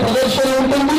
ప్రదర్శన ఉంటుంది.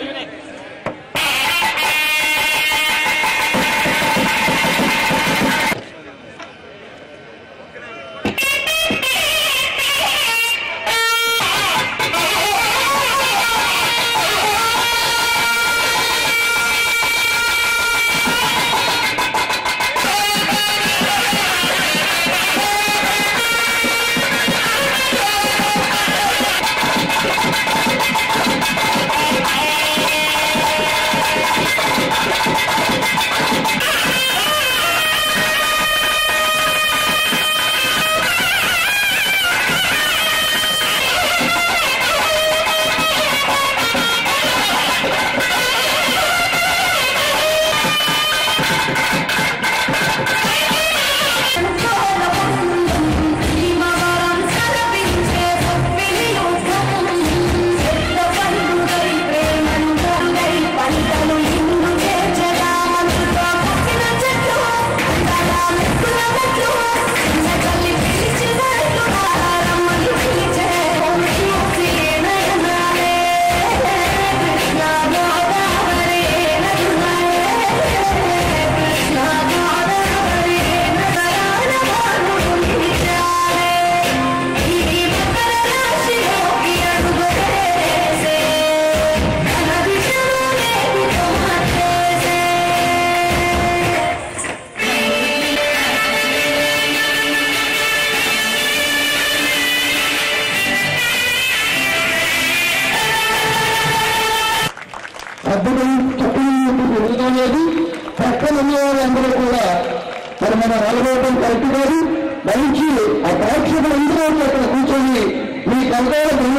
పక్కన అందరూ కూడా మరి మన నలభై కరెక్ట్ కాదు. మంచి ఆ ప్రేక్షకులు అందరూ అక్కడ కూర్చొని మీ కలగాల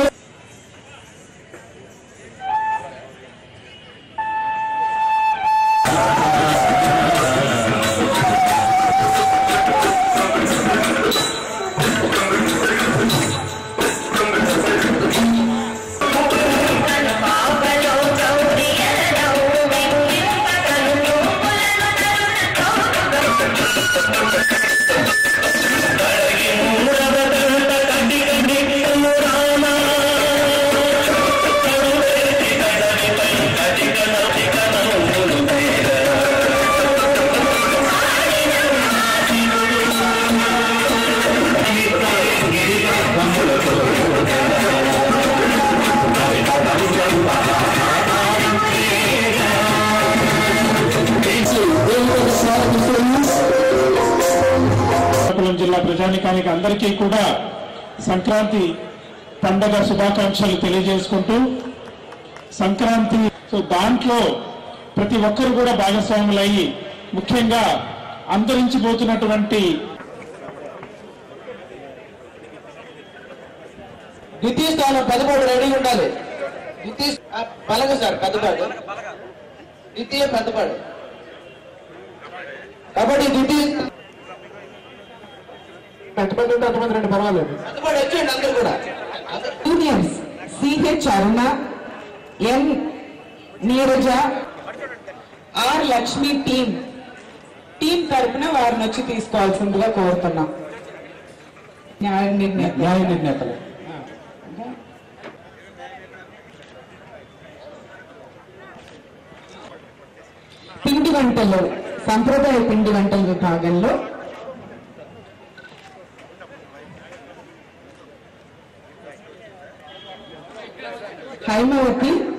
జిల్లా ప్రజానికానికి అందరికీ కూడా సంక్రాంతి పండగ శుభాకాంక్షలు తెలియజేసుకుంటూ సంక్రాంతి దాంట్లో ప్రతి ఒక్కరు కూడా భాగస్వాములయ్యి ముఖ్యంగా అంతరించిపోతున్నటువంటి ద్వితీయ స్థానం పెద్దపాడు రెడీగా ఉండాలి. ద్వితీయ పలగ సార్ పెద్దపాడు, ద్వితీయ పెద్దపాడు కబడ్డీ ద్వితీయ పెద్దపాడు ఉంటే అంతమంది రెండు పర్వాలేదు. పెద్దపాడు వచ్చేయండి అందరూ కూడా. Juniors C H Aruna, N Neeraja, R Lakshmi team తరపున వారిని వచ్చి తీసుకోవాల్సిందిగా కోరుతున్నాం. న్యాయ నిర్ణేతలు పిండి వంటలు సంప్రదాయ పిండి వంటల విభాగంలో హైమవతి